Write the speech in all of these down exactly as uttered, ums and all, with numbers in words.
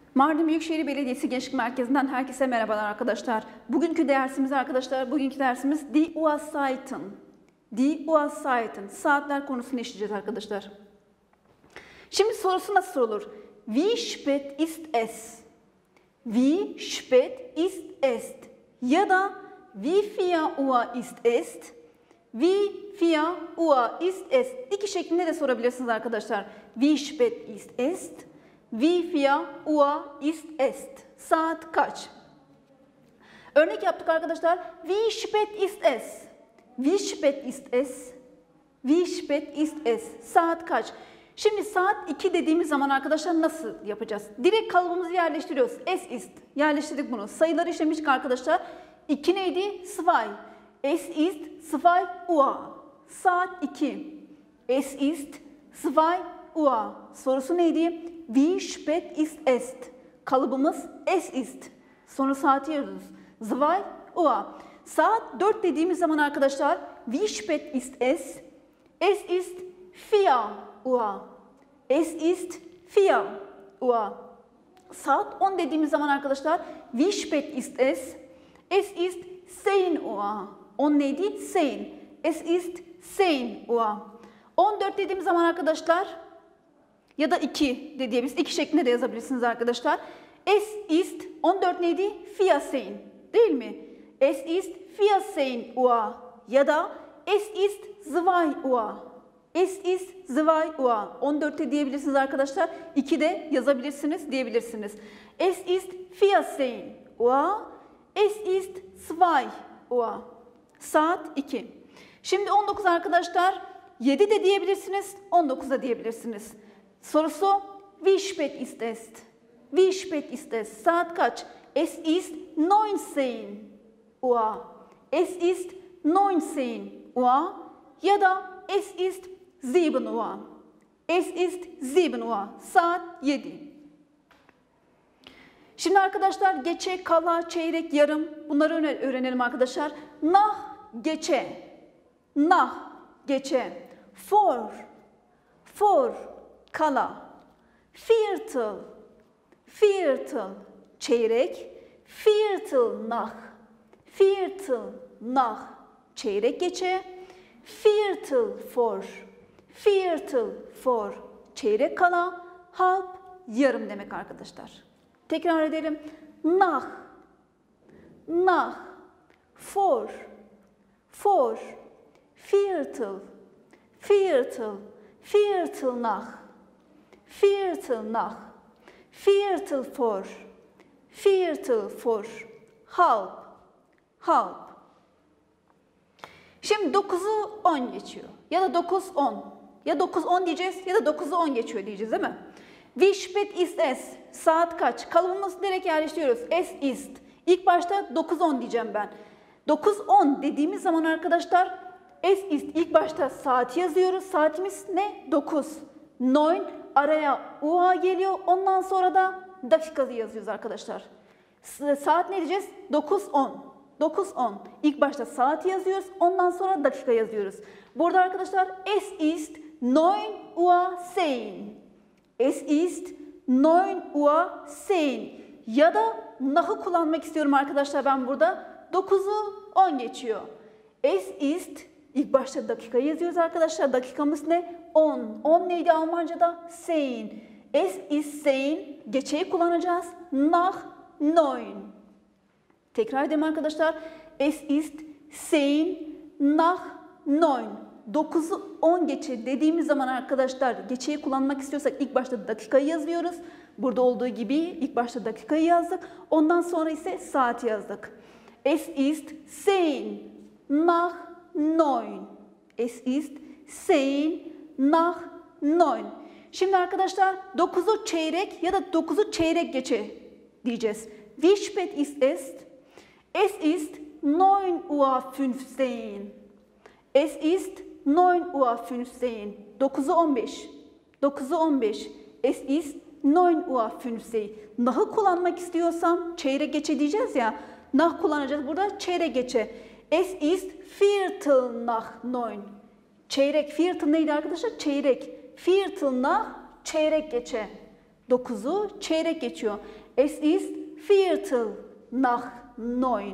Mardin Büyükşehir Belediyesi Gençlik Merkezi'nden herkese merhabalar arkadaşlar. Bugünkü dersimiz arkadaşlar, bugünkü dersimiz Die Uhrzeiten. Die Uhrzeiten. Saatler konusunu işleyeceğiz arkadaşlar. Şimdi sorusu nasıl sorulur? Wie spät ist es? Wie spät ist es? Ya da wie viel Uhr ist es? Wie viel Uhr ist es? İki şeklinde de sorabilirsiniz arkadaşlar. Wie spät ist es? Wie viel Uhr ist es? Saat kaç? Örnek yaptık arkadaşlar. Wie spät ist es? Wie spät ist es? Wie spät ist es? Saat kaç? Şimdi saat iki dediğimiz zaman arkadaşlar nasıl yapacağız? Direkt kalıbımızı yerleştiriyoruz. Es ist. Yerleştirdik bunu. Sayıları işlemiştik arkadaşlar. iki neydi? Zwei. Es ist zwei Uhr. Saat iki. Es ist zwei Uhr. Sorusu neydi? Wie spät ist es? Kalıbımız es ist. Sonra saati yazıyoruz. Zwei Uhr. Saat dört dediğimiz zaman arkadaşlar wie spät ist es? Es ist vier Uhr. Es ist vier Uhr. Saat on dediğimiz zaman arkadaşlar wie spät ist es? Es ist zehn Uhr. on neydi? Zehn. Es ist zehn Uhr. on dört dediğimiz zaman arkadaşlar ya da iki de diyebiliriz. iki şeklinde de yazabilirsiniz arkadaşlar. Es ist on dört neydi? vierzehn. Değil mi? Es ist vierzehn Uhr. Ya da es ist zwei Uhr. Es ist zwei Uhr. on dörtte diyebilirsiniz arkadaşlar. iki de yazabilirsiniz diyebilirsiniz. Es ist vierzehn Uhr. Es ist zwei Uhr. Saat iki. Şimdi on dokuz arkadaşlar. yedi de diyebilirsiniz. on dokuz da diyebilirsiniz. Sorusu wie spät ist es? Wie spät ist es? Saat kaç? Es ist neunzehn Uhr. Es ist neunzehn Uhr. Ya da es ist sieben Uhr. Es ist sieben Uhr. Saat yedi. Şimdi arkadaşlar geçe, kala, çeyrek, yarım bunları öğrenelim arkadaşlar. Nach, geçe. Nach, geçe. Vor, vor, kala. Viertel, viertel, çeyrek. Viertel nach, viertel nach, çeyrek geçe. Viertel vor, viertel vor, çeyrek kala. Halb, yarım demek arkadaşlar. Tekrar edelim. Nach, nach, vor, vor, viertel, viertel, viertel nach, viertel nach, viertel vor, viertel vor, halb, halb. Şimdi dokuzu on geçiyor. Ya da dokuz on. Ya dokuz on diyeceğiz ya da dokuzu on geçiyor diyeceğiz değil mi? Wie spät ist es? Saat kaç? Kalıbımızı direkt yerleştiriyoruz. Es ist. İlk başta dokuz on diyeceğim ben. dokuz on dediğimiz zaman arkadaşlar es ist. İlk başta saati yazıyoruz. Saatimiz ne? dokuz. neun araya Uhr geliyor. Ondan sonra da dakikayı yazıyoruz arkadaşlar. Saat ne diyeceğiz? dokuz on. dokuz on. İlk başta saati yazıyoruz. Ondan sonra dakika yazıyoruz. Burada arkadaşlar es ist neun Uhr zehn. Es ist neun Uhr zehn. Ya da nach'ı kullanmak istiyorum arkadaşlar ben burada. dokuzu on geçiyor. Es ist, ilk başta dakikayı yazıyoruz arkadaşlar. Dakikamız ne? on. on neydi Almanca'da? Zehn. Es ist zehn. Geçeyi kullanacağız. Nach neun. Tekrar edelim arkadaşlar. Es ist zehn nach neun. dokuzu on geçe dediğimiz zaman arkadaşlar geçeyi kullanmak istiyorsak ilk başta dakikayı yazıyoruz. Burada olduğu gibi ilk başta dakikayı yazdık. Ondan sonra ise saati yazdık. Es ist zehn nach neun. Es ist zehn nach neun. Şimdi arkadaşlar dokuzu çeyrek ya da dokuzu çeyrek geçe diyeceğiz. Wie spät ist es? Es ist neun Uhr fünfzehn. Es ist neun Uhr fünfzehn. dokuzu on beş. dokuzu on beş. Es ist neun Uhr fünfzehn. Nach'ı kullanmak istiyorsam çeyrek geçe diyeceğiz ya. Nach kullanacağız. Burada çeyrek geçe. Es ist viertel nach neun. Çeyrek. Viertel neydi arkadaşlar? Çeyrek. Viertel nach çeyrek geçe. dokuzu çeyrek geçiyor. Es ist Viertel nach neun.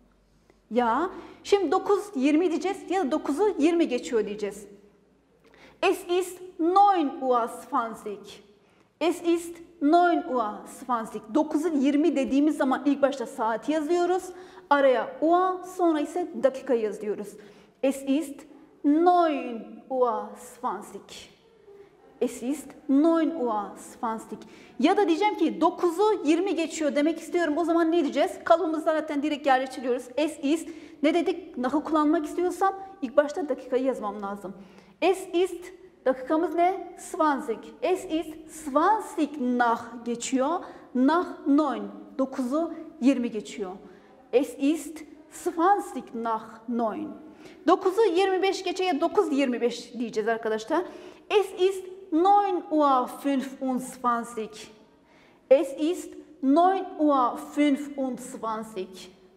Ya şimdi dokuz yirmi diyeceğiz ya da dokuzu yirmi geçiyor diyeceğiz. Es ist neun Uhr zwanzig. Es ist neun Uhr zwanzig. dokuzu yirmi dediğimiz zaman ilk başta saati yazıyoruz. Araya Uhr, sonra ise dakika yazıyoruz. Es ist neun Uhr zwanzig. Es ist neun Uhr zwanzig. Ya da diyeceğim ki dokuzu yirmi geçiyor demek istiyorum. O zaman ne diyeceğiz? Kalıbımızda zaten direkt yerleştiriyoruz. Es ist, ne dedik? Nah'ı kullanmak istiyorsam ilk başta dakikayı yazmam lazım. Es ist, dakikamız ne? zwanzig. Es ist zwanzig nach geçiyor. Nach neun. dokuzu yirmi geçiyor. Es ist zwanzig nach neun. dokuzu yirmi beş geçiyor ya dokuz yirmi beş diyeceğiz arkadaşlar. Es ist neun Uhr fünfundzwanzig. Es ist neun Uhr fünfundzwanzig.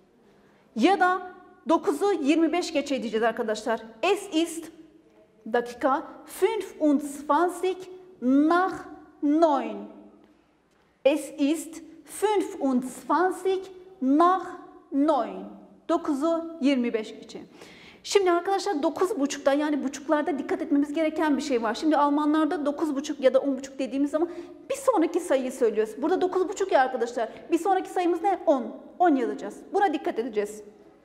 Ya da dokuzu yirmi beş geçe diyeceğiz arkadaşlar. Es ist, dakika, fünfundzwanzig nach neun. Es ist fünfundzwanzig nach neun. dokuzu yirmi beş geçe. Şimdi arkadaşlar dokuz buçukta, yani buçuklarda dikkat etmemiz gereken bir şey var. Şimdi Almanlarda dokuz buçuk ya da on buçuk dediğimiz zaman bir sonraki sayıyı söylüyoruz. Burada dokuz buçuk ya arkadaşlar. Bir sonraki sayımız ne? on. on yazacağız. Buna dikkat edeceğiz.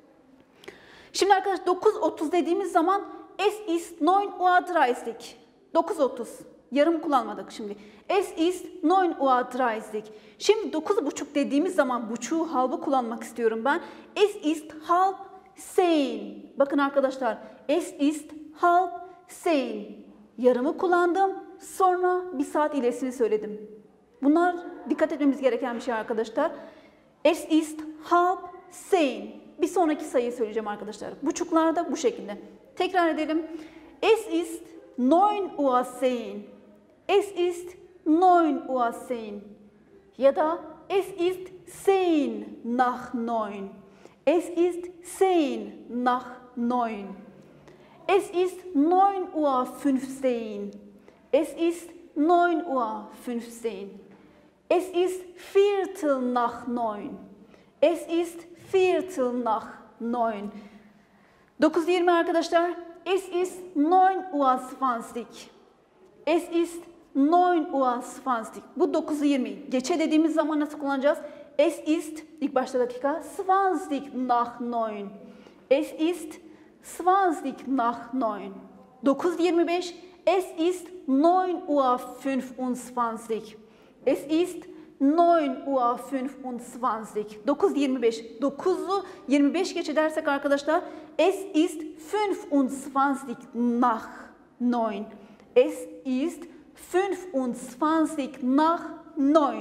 Şimdi arkadaşlar dokuz otuz dediğimiz zaman es ist neun Uhr dreißig. dokuz otuz. Yarım kullanmadık şimdi. Es ist neun Uhr dreißig. Şimdi dokuz buçuk dediğimiz zaman buçuğu, halbı kullanmak istiyorum ben. Es ist halb zehn. Bakın arkadaşlar. Es ist halb zehn. Yarımı kullandım. Sonra bir saat ilerisini söyledim. Bunlar dikkat etmemiz gereken bir şey arkadaşlar. Es ist halb zehn. Bir sonraki sayıyı söyleyeceğim arkadaşlar. Buçuklarda bu şekilde. Tekrar edelim. Es ist neun Uhr zehn. Es ist neun Uhr zehn. Ya da es ist zehn nach neun. Es ist zehn nach neun. Es ist neun Uhr fünfzehn. Es ist neun Uhr fünfzehn. Es ist Viertel nach neun. Es ist Viertel nach neun. dokuz yirmi arkadaşlar. Es ist neun Uhr zwanzig. Es ist neun Uhr zwanzig. Bu dokuzu yirmi. Geçe dediğimiz zaman nasıl kullanacağız? Es ist, ilk başta dakika, zwanzig nach neun. Es ist zwanzig nach neun. dokuz yirmi beş. Es ist neun Uhr fünfundzwanzig. Es ist neun Uhr fünfundzwanzig. dokuz yirmi beş. dokuzu yirmi beş geçe dersek arkadaşlar. Es ist fünfundzwanzig nach neun. Es ist fünfundzwanzig nach neun.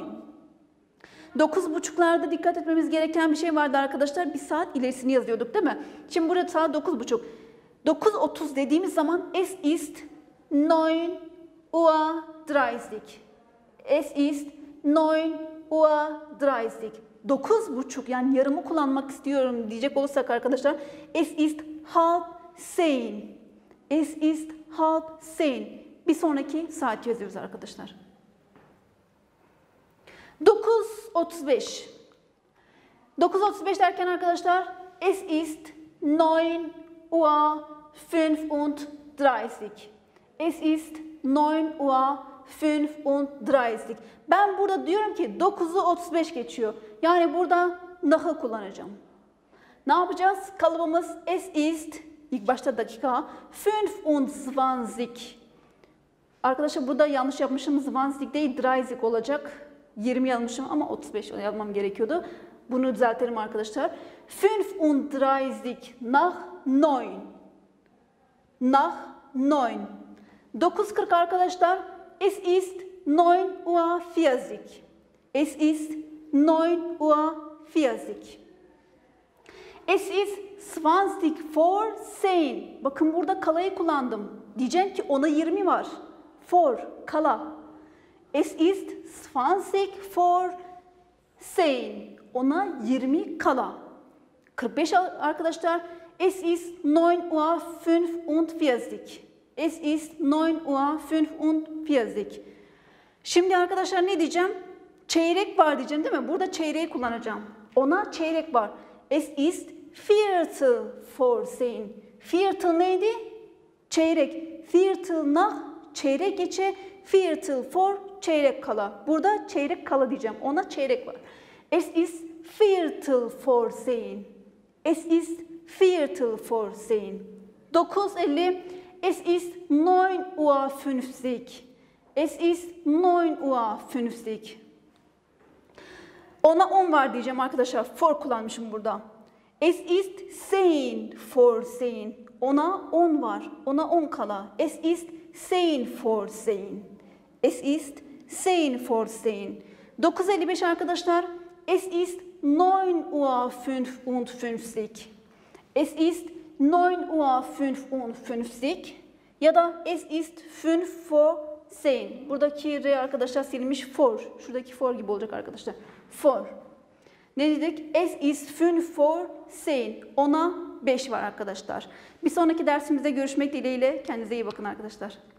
dokuz buçuklarda dikkat etmemiz gereken bir şey vardı arkadaşlar. Bir saat ilerisini yazıyorduk değil mi? Şimdi burada saat dokuz buçuk. dokuz otuz dediğimiz zaman es ist neun Uhr dreißig. Es ist neun Uhr dreißig. dokuz buçuk, yani yarımı kullanmak istiyorum diyecek olursak arkadaşlar. Es ist halb zehn. Es ist halb zehn. Bir sonraki saat yazıyoruz arkadaşlar. dokuz otuz beş. dokuz otuz beş derken arkadaşlar es ist neun Uhr fünfunddreißig. Es ist neun Uhr fünfunddreißig. Ben burada diyorum ki dokuzu otuz beş geçiyor. Yani burada nahı kullanacağım. Ne yapacağız? Kalıbımız es ist, ilk başta dakika, fünfundzwanzig. Arkadaşlar burada yanlış yapmışım. Zwanzig değil, dreißig olacak. yirmi yazmışım ama otuz beş yazmam gerekiyordu. Bunu düzeltelim arkadaşlar. fünfunddreißig nach neun. Nach neun. dokuz kırk arkadaşlar. Es ist neun Uhr vierzig. Es ist neun Uhr vierzig. Es ist zwanzig vor zehn. Bakın burada kalayı kullandım. Diyeceğim ki ona yirmi var. For, kala. Es ist zwanzig vor zehn. Ona yirmi kala. kırk beş arkadaşlar. Es ist neun Uhr fünfundvierzig. Es ist neun Uhr fünfundvierzig. Şimdi arkadaşlar ne diyeceğim? Çeyrek var diyeceğim değil mi? Burada çeyreği kullanacağım. Ona çeyrek var. Es ist Viertel vor zehn. Viertel neydi? Çeyrek. Viertel nach çeyrek geçe. Viertel vor çeyrek kala. Burada çeyrek kala diyeceğim. Ona çeyrek var. Es ist Viertel vor zehn. Es ist Viertel vor zehn. dokuz elli. Es ist neun Uhr fünfzig. Es ist neun Uhr fünfzig. Ona on var diyeceğim arkadaşlar. For kullanmışım burada. Es ist zehn vor zehn. Ona on var. Ona on kala. Es ist zehn vor zehn. Es ist zehn vor zehn. dokuz elli beş arkadaşlar. Es ist neun Uhr fünfundfünfzig. Es ist neun Uhr fünfundfünfzig. Ya da es ist fünf vor zehn. Buradaki R arkadaşlar silinmiş for. Şuradaki for gibi olacak arkadaşlar. For. Ne dedik? Es ist fünf vor zehn. Ona beş var arkadaşlar. Bir sonraki dersimizde görüşmek dileğiyle. Kendinize iyi bakın arkadaşlar.